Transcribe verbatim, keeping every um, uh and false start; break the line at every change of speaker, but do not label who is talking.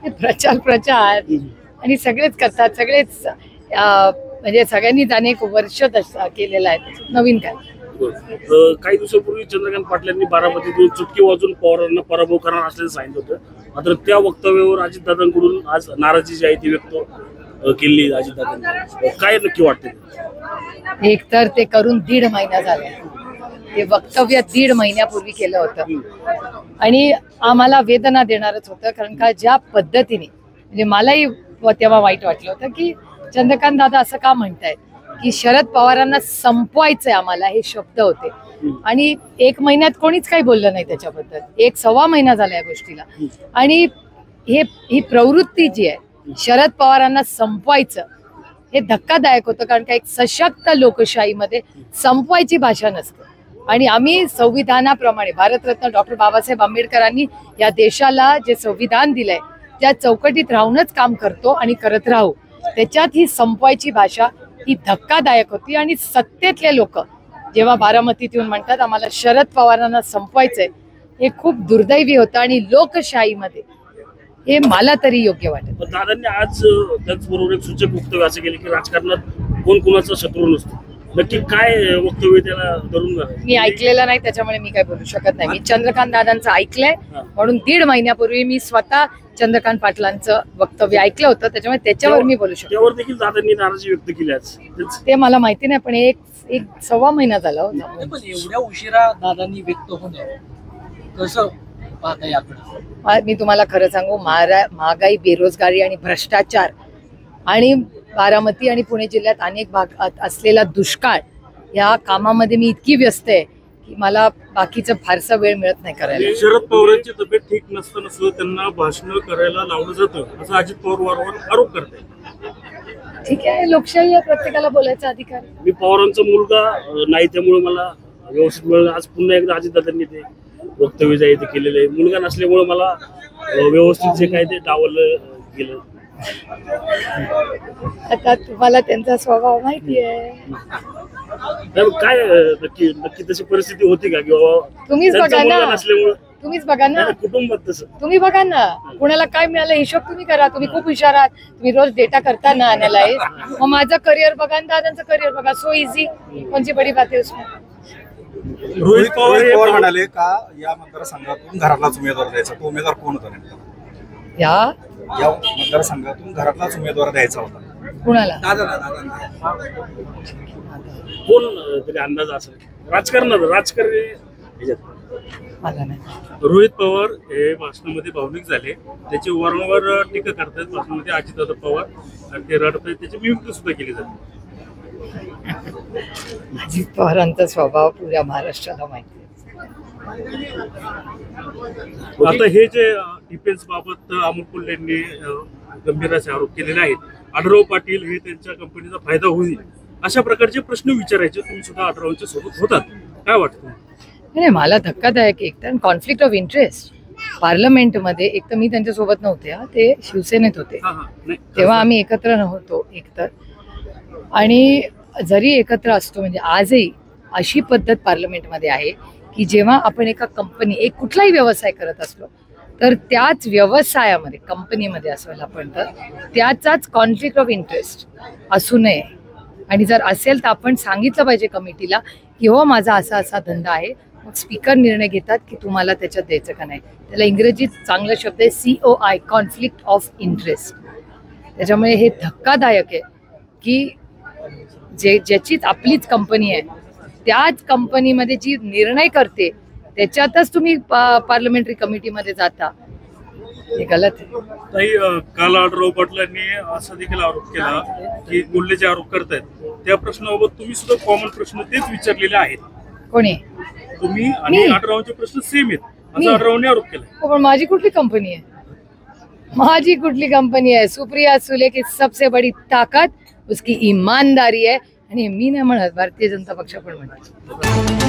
प्रचार प्रचार आणि सगळेच करतात, सगळेच म्हणजे सगळ्यांनी त्याने एक वर्ष केलेलं आहे, नवीन काय.
काही दिवसापूर्वी चंद्रकांत पाटलांनी बारामतीतून चुटकी वाजून पवारांना पराभव करणार असल्याचं सांगितलं होतं. मात्र त्या वक्तव्यावर अजितदादांकडून आज नाराजी जी आहे ती व्यक्त केली अजितदादांनी. काय नक्की वाटतं?
एक तर ते करून दीड महिना झाला, ते वक्तव्य दीड महिन्यापूर्वी केलं होतं आणि आम्हाला वेदना देणारच होतं. कारण का ज्या पद्धतीने म्हणजे मलाही तेव्हा वाईट वाटलं होतं की चंद्रकांत दादा असं का म्हणतायत की शरद पवारांना संपवायचंय आम्हाला, हे शब्द होते. आणि एक महिन्यात कोणीच काही बोललं नाही त्याच्याबद्दल. एक सव्वा महिना झाला या गोष्टीला. आणि हे ही प्रवृत्ती जी आहे शरद पवारांना संपवायचं, हे धक्कादायक होतं. कारण का एक सशक्त लोकशाहीमध्ये संपवायची भाषा नसते. आणि आम्ही संविधानाप्रमाणे भारतरत्न डॉक्टर बाबासाहेब आंबेडकरांनी या देशाला जे संविधान दिलंय त्या चौकटीत राहूनच काम करतो आणि करत राहू. त्याच्यात ही संपवायची भाषा ही धक्कादायक होती. आणि सत्तेतले लोक जेव्हा बारामतीत येऊन म्हणतात आम्हाला शरद पवारांना संपवायचंय, हे खूप दुर्दैवी होतं आणि लोकशाहीमध्ये हे मला तरी योग्य वाटत.
दादांनी आज त्याचबरोबर एक सूचक वक्तव्य असं केलं की राजकारणात कोण कोणाचा शत्रू नसतो. नक्की काय वक्तव्य त्याला धरून?
मी ऐकलेलं नाही त्याच्यामुळे मी काय बोलू शकत नाही. मी चंद्रकांत दादांचं ऐकलंय म्हणून दीड महिन्यापूर्वी मी स्वतः चंद्रकांत पाटलांचं वक्तव्य ऐकलं होतं, त्याच्यामुळे त्याच्यावर मी बोलू शकतो.
त्यावर देखील दादांनी नाराजी व्यक्त केली आज.
ते मला माहिती नाही, पण एक एक सव्वा महिना झाला होता.
एवढ्या उशिरा दादांनी व्यक्त होणं कसं पाहता याकडे?
मी तुम्हाला खरं सांगू, महागाई, बेरोजगारी आणि भ्रष्टाचार आणि बारामती आणि पुणे जिल्ह्यात अनेक भागात असलेला दुष्काळ या कामामध्ये मी इतकी व्यस्त आहे की मला बाकीचं फारसा वेळ मिळत नाही करायला.
शरद पवारांची तब्येत ठीक नसताना सुद्धा त्यांना भाषण करायला लावलं जातं असं अजित पवार वारंवार आरोप करतायत.
ठीक आहे, लोकशाही आहे, प्रत्येकाला बोलायचा अधिकार.
मी पवारांचा मुलगा नाही त्यामुळे मला व्यवस्थित मिळालं. आज पुन्हा एकदा अजितदादांनी ते वक्तव्य जे ते केलेलं आहे. मुलगा नसल्यामुळे मला व्यवस्थित जे काय ते डावललं गेलं.
आता तुम्हाला त्यांचा स्वभाव माहिती आहे.
काय नक्की नक्की तशी परिस्थिती होती का किंवा
तुम्हीच बघा ना,
नसल्यामुळे?
तुम्हीच बघा ना,
कुटुंबात तसं तुम्ही
बघा ना, कुणाला काय मिळालं हिशोब तुम्ही करा. तुम्ही खूप हुशार आहात, तुम्ही रोज डेटा करता ना अनालाइज. मग माझं करिअर बघा आणि दादांचं करिअर बघा. सो इझी, कोणची बडी बात आहे उसमें.
रोहित पवार म्हणाले का या मतदारसंघातून घरातलाच उमेदवार द्यायचा, तो उमेदवार कोण होता नेमका?
या
या मतदारसंघातून घरातलाच उमेदवार द्यायचा होता
कुणाला?
कोण तरी अंदाज असेल राजकारणात? राजकारणी
मला नाही.
रोहित पवार हे भाषणामध्ये भावनिक झाले, त्याची वारंवार टीका करतात भाषणामध्ये. अजितदादा पवार ते रडतात, त्याची विमुक्ती सुद्धा केली जाते.
अजित पवारांचा स्वभाव पुऱ्या महाराष्ट्राला माहिती आहे.
आता हे जे डिफेन्स बाबत अमोल कोल्हेंनी गंभीर असे आरोप केलेले आहेत, आढळराव पाटील हे त्यांच्या कंपनीचा फायदा होईल अशा प्रकारचे प्रश्न विचारायचे. तुम्ही सुद्धा आढळरावांच्या सोबत होतात, काय वाटतं?
नाही, मला धक्कादायक एक तर कॉन्फ्लिक्ट ऑफ इंटरेस्ट पार्लमेंटमध्ये. एक तर मी त्यांच्यासोबत नव्हते, हा ते शिवसेनेत होते, तेव्हा आम्ही एकत्र नव्हतो एकतर. आणि जरी एकत्र असतो म्हणजे आजही अशी पद्धत पार्लमेंटमध्ये आहे की जेव्हा आपण एका कंपनी एक कुठलाही व्यवसाय करत असलो तर त्याच व्यवसायामध्ये कंपनीमध्ये असेल आपण तर त्याचाच कॉन्फ्लिक्ट ऑफ इंटरेस्ट असू नये. आणि जर असेल तर आपण सांगितलं पाहिजे कमिटीला की हो माझा असा असा धंदा आहे. मग स्पीकर निर्णय घेतात की तुम्हाला त्याच्यात द्यायचं का नाही. त्याला इंग्रजीत चांगला शब्द आहे C O I, conflict of interest. त्याच्यामुळे हे धक्कादायक आहे की जे ज्याचीच आपलीच कंपनी आहे त्याच कंपनीमध्ये जी निर्णय करते त्याच्यातच तुम्ही पार्लमेंटरी कमिटीमध्ये जाता, हे गलत आहे.
काल आढळराव पाटलांनी असा देखील आरोप केला की कोल्हे जे आरोप करतायत त्या प्रश्नाबाबत तुम्ही सुद्धा कॉमन प्रश्न तेच विचारलेले आहेत.
कोणी?
तुम्ही आणि आढळरावांचे प्रश्न सेम आहेत असं आढळरावांनी आरोप केला.
पण माझी कुठली कंपनी आहे? माझी कुठली कंपनी आहे? सुप्रिया सुले की सबसे बड़ी ताकत उसकी ईमानदारी आहे. आणि मी नाही म्हणत, भारतीय जनता पक्ष पण म्हणते.